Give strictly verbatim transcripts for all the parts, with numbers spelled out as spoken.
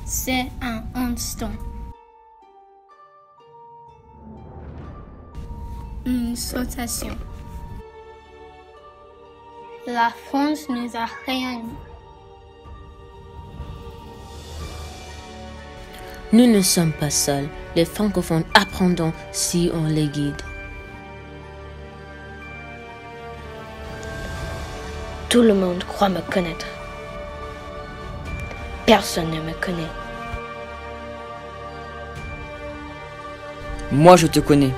C'est un instant. Une sensation. La France nous a réunis. Nous ne sommes pas seuls. Les francophones apprendront si on les guide. Tout le monde croit me connaître. Personne ne me connaît. Moi, je te connais.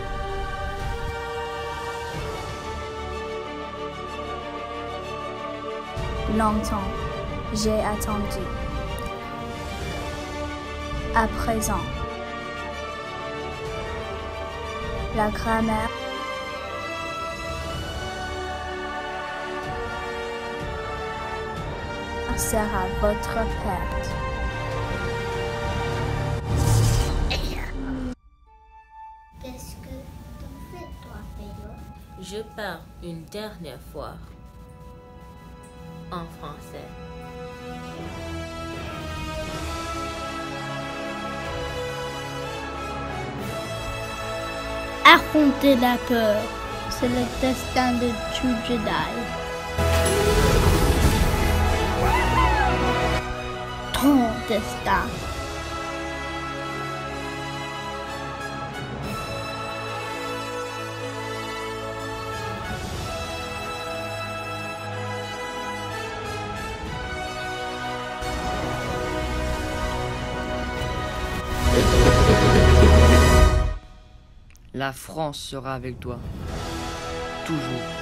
Longtemps, j'ai attendu. À présent, la grammaire sera votre perte. Qu'est-ce que tu fais, toi, Pedro? Je parle une dernière fois en français. Affronter la peur, c'est le destin de tout Jedi. Ton destin. La France sera avec toi. Toujours.